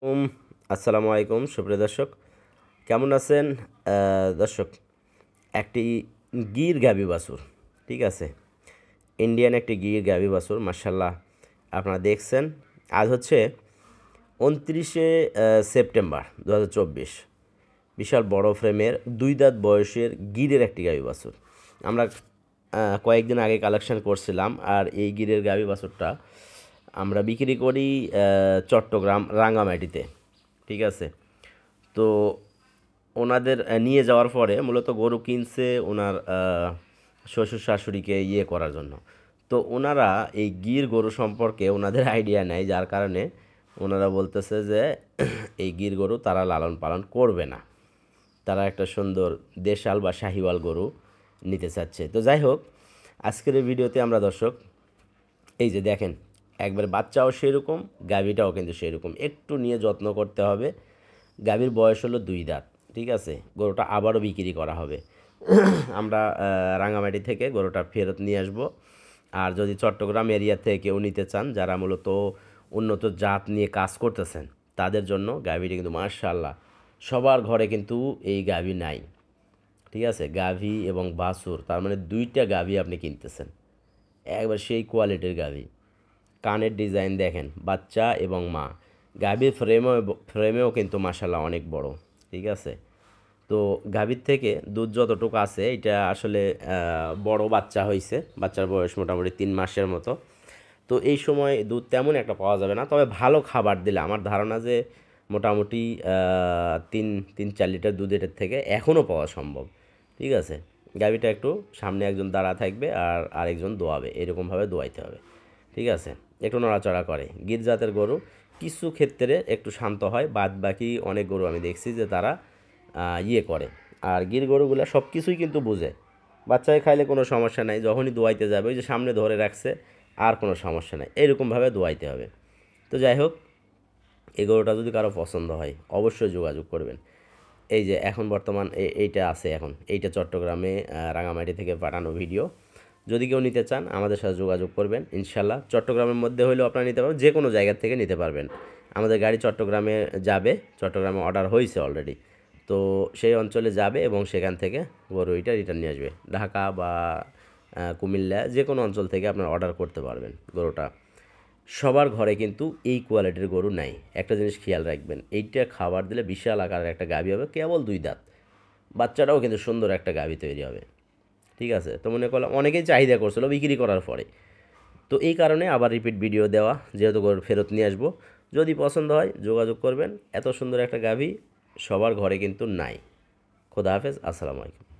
উম, আসসালামু আলাইকুম সুপ্রিয় দর্শক, কেমন আছেন? দর্শক, একটি গির গাভী বাছুর, ঠিক আছে, ইন্ডিয়ান একটি গির গাভী বাছুর, মার্শাল্লাহ। আপনারা দেখছেন, আজ হচ্ছে 29শে সেপ্টেম্বর 2024। বিশাল বড় ফ্রেমের দুই দাঁত বয়সের গিরের একটি গাভী বাছুর আমরা কয়েকদিন আগে কালেকশন করছিলাম। আর এই গিরের গাভী বাছুরটা আমরা বিক্রি করি চট্টগ্রাম রাঙ্গামাটিতে, ঠিক আছে। তো ওনাদের নিয়ে যাওয়ার পরে মূলত গরু কিনছে ওনার শ্বশুর শাশুড়িকে করার জন্য। তো ওনারা এই গির গরু সম্পর্কে ওনাদের আইডিয়া নেই, যার কারণে ওনারা বলতেছে যে এই গির গরু তারা লালন পালন করবে না, তারা একটা সুন্দর দেশাল বা শাহিওয়াল গরু নিতে চাচ্ছে। তো যাই হোক, আজকের এই ভিডিওতে আমরা দর্শক, এই যে দেখেন, একবার বাচ্চাও সেরকম, গাভীটাও কিন্তু সেরকম, একটু নিয়ে যত্ন করতে হবে। গাভীর বয়স হলো 2 দাঁত, ঠিক আছে। গরুটা আবারও বিক্রি করা হবে। আমরা রাঙামাটি থেকে গরুটা ফেরত নিয়ে আসব। আর যদি চট্টগ্রাম এরিয়া থেকে কেউ নিতে চান, যারা মূলত উন্নত জাত নিয়ে কাজ করতেছেন, তাদের জন্য গাভীটি কিন্তু মাশাআল্লাহ সবার ঘরে কিন্তু এই গাভী নাই, ঠিক আছে। গাভী এবং বাছুর, তার মানে দুইটা গাভী আপনি কিনতেছেন, একবার সেই কোয়ালিটির গাভী। কানের ডিজাইন দেখেন, বাচ্চা এবং মা। গাভীর ফ্রেমেও কিন্তু মাশাল্লাহ অনেক বড়, ঠিক আছে। তো গাভীর থেকে দুধ যতটুকু আছে, এটা আসলে বড় বাচ্চা হয়েছে, বাচ্চার বয়স মোটামুটি 3 মাসের মতো। তো এই সময় দুধ তেমন একটা পাওয়া যাবে না, তবে ভালো খাবার দিলে আমার ধারণা যে মোটামুটি 3-4 লিটার দুধ এটার থেকে এখনও পাওয়া সম্ভব, ঠিক আছে। গাভীটা একটু সামনে একজন দাঁড়া থাকবে আর আরেকজন দোয়াবে, এরকমভাবে দোয়াইতে হবে, ঠিক আছে। একটু নড়াচড়া করে। গির জাতের গরু কিছু ক্ষেত্রে একটু শান্ত হয়, বাদ বাকি অনেক গরু আমি দেখছি যে তারা করে। আর গির গরুগুলো সব কিছুই কিন্তু বুঝে, বাচ্চায় খাইলে কোনো সমস্যা নাই, যখনই দোয়াইতে যাবে ওই যে সামনে ধরে রাখছে, আর কোনো সমস্যা নাই, এরকমভাবে দোয়াইতে হবে। তো যাই হোক, এই গরুটা যদি কারো পছন্দ হয় অবশ্যই যোগাযোগ করবেন। এই যে এখন বর্তমান এইটা আছে, এখন এইটা চট্টগ্রামে রাঙামাটি থেকে পাঠানো ভিডিও। যদি কেউ নিতে চান আমাদের সাথে যোগাযোগ করবেন, ইনশাল্লাহ চট্টগ্রামের মধ্যে হলেও আপনারা নিতে পারবেন, যে কোনো জায়গা থেকে নিতে পারবেন। আমাদের গাড়ি চট্টগ্রামে যাবে, চট্টগ্রামে অর্ডার হয়েছে অলরেডি। তো সেই অঞ্চলে যাবে এবং সেখান থেকে গরু ওইটা রিটার্ন নিয়ে আসবে। ঢাকা বা কুমিল্লা, যে কোনো অঞ্চল থেকে আপনারা অর্ডার করতে পারবেন। গরুটা সবার ঘরে কিন্তু এই কোয়ালিটির গরু নাই। একটা জিনিস খেয়াল রাখবেন, এইটা খাবার দিলে বিশাল আকারের একটা গাভী হবে, কেবল 2 দাঁত, বাচ্চাটাও কিন্তু সুন্দর একটা গাভী তৈরি হবে, ঠিক আছে। তো মনে করলাম অনেকেই চাহিদা করছিল বিক্রি করার পরে, তো এই কারণে আবার রিপিট ভিডিও দেওয়া, যেহেতু গরু ফেরত নিয়ে আসবো। যদি পছন্দ হয় যোগাযোগ করবেন। এত সুন্দর একটা গাভী সবার ঘরে কিন্তু নাই। খোদা হাফেজ, আসসালামু আলাইকুম।